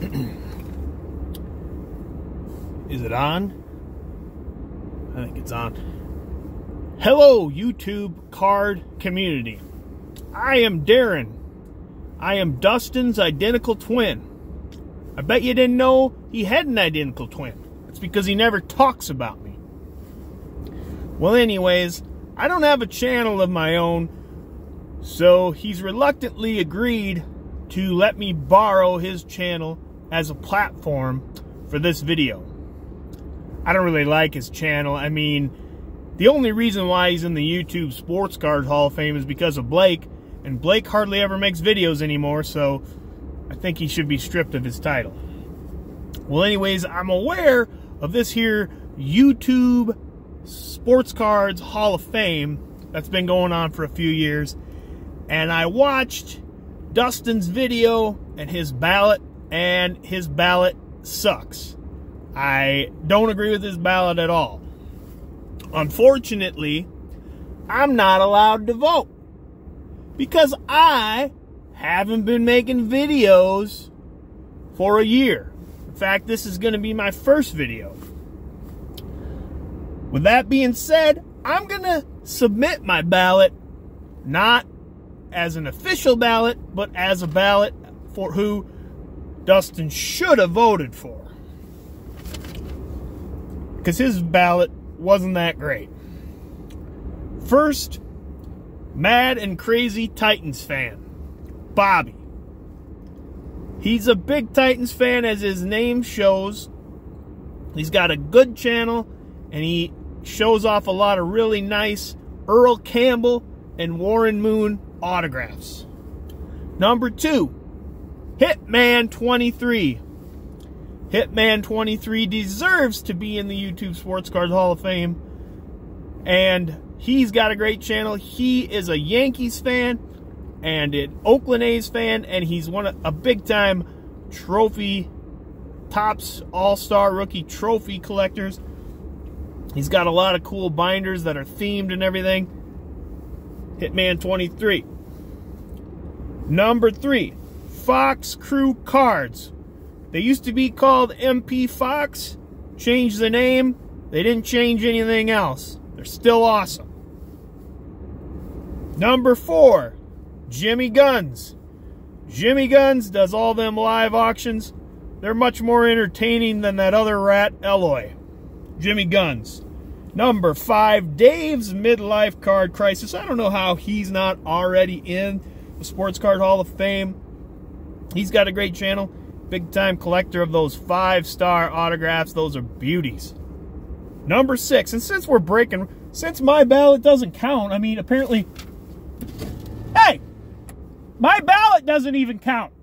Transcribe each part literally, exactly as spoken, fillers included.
Is it on? I think it's on. Hello, YouTube card community. I am Darren. I am Dustin's identical twin. I bet you didn't know he had an identical twin. It's because he never talks about me. Well, anyways, I don't have a channel of my own, so he's reluctantly agreed to let me borrow his channel as a platform for this video. I don't really like his channel. I mean, the only reason why he's in the YouTube Sports Card Hall of Fame is because of Blake, and Blake hardly ever makes videos anymore, so I think he should be stripped of his title. Well, anyways, I'm aware of this here YouTube Sports Cards Hall of Fame that's been going on for a few years, and I watched Dustin's video and his ballot, and his ballot sucks. I don't agree with his ballot at all. Unfortunately, I'm not allowed to vote because I haven't been making videos for a year. In fact, this is going to be my first video. With that being said, I'm going to submit my ballot not as an official ballot, but as a ballot for who Dustin should have voted for. Because his ballot wasn't that great. First, Mad and Crazy Titans fan, Bobby. He's a big Titans fan, as his name shows. He's got a good channel, and he shows off a lot of really nice Earl Campbell and Warren Moon autographs. Number two, Hitman twenty-three. Hitman twenty-three deserves to be in the YouTube Sports Card Hall of Fame, and he's got a great channel. He is a Yankees fan and an Oakland A's fan, and he's one of a big-time trophy, Topps All-Star Rookie trophy collectors. He's got a lot of cool binders that are themed and everything. Hitman twenty-three. Number three, Fox Crew Cards. They used to be called M P Fox, changed the name. They didn't change anything else. They're still awesome. Number four, Jimmy Guns. Jimmy Guns does all them live auctions. They're much more entertaining than that other rat, Eloy. Jimmy Guns. Number five, Dave's Midlife Card Crisis. I don't know how he's not already in the Sports Card Hall of Fame. He's got a great channel. Big-time collector of those five-star autographs. Those are beauties. Number six, and since we're breaking, since my ballot doesn't count, I mean, apparently, hey, my ballot doesn't even count.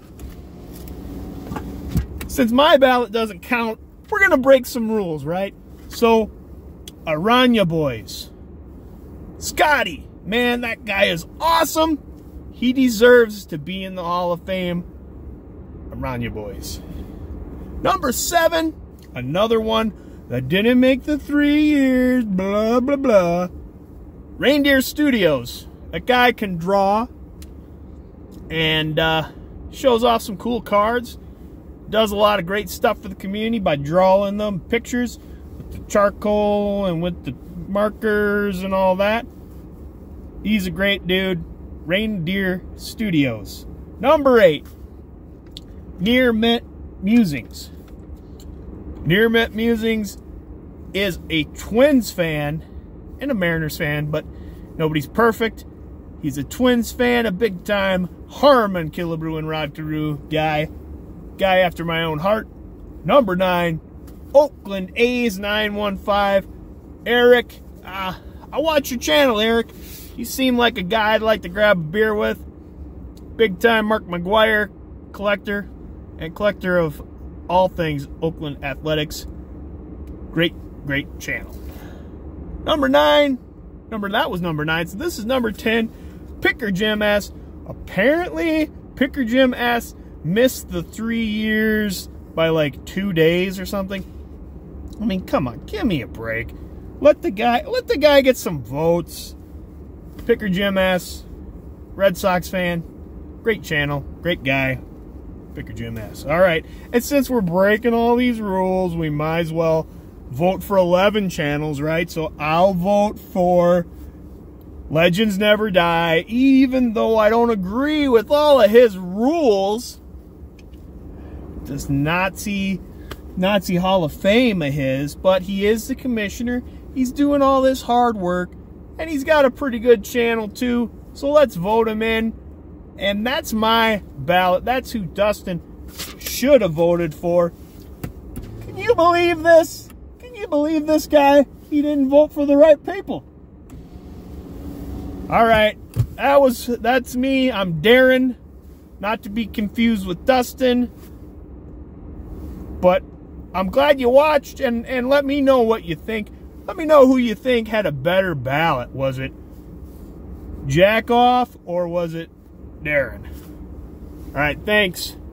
Since my ballot doesn't count, we're going to break some rules, right? So, Aranya Boys. Scotty, man, that guy is awesome. He deserves to be in the Hall of Fame. Aranya Boys. Number seven, another one that didn't make the three years, blah, blah, blah. Reindeer Studios. That guy can draw and uh, shows off some cool cards. Does a lot of great stuff for the community by drawing them pictures with the charcoal and with the markers and all that. He's a great dude. Reindeer Studios. Number eight, Near Mint Musings. Near Mint Musings is a Twins fan and a Mariners fan, but nobody's perfect. He's a Twins fan, a big-time Harmon Killebrew and Rod Carew guy. Guy after my own heart. Number nine, Oakland A's nine one five. Eric, uh, I watch your channel, Eric. You seem like a guy I'd like to grab a beer with. Big-time Mark McGwire collector and collector of all things Oakland Athletics. Great, great channel. Number nine. Number that was number nine. So this is number ten. Picker Jim S. Apparently, Picker Jim S. missed the three years by like two days or something. I mean, come on, give me a break. Let the guy, let the guy get some votes. Picker Jim S. Red Sox fan. Great channel. Great guy. Bicker Jim S. All right. And since we're breaking all these rules, we might as well vote for eleven channels, right? So I'll vote for Legends Never Die, even though I don't agree with all of his rules. This Nazi, Nazi Hall of Fame of his, but he is the commissioner. He's doing all this hard work, and he's got a pretty good channel too. So let's vote him in. And that's my ballot. That's who Dustin should have voted for. Can you believe this? Can you believe this guy? He didn't vote for the right people. All right, that was that's me. I'm Darren, not to be confused with Dustin. But I'm glad you watched, and and let me know what you think. Let me know who you think had a better ballot. Was it Jack Off or was it Darren? All right, thanks.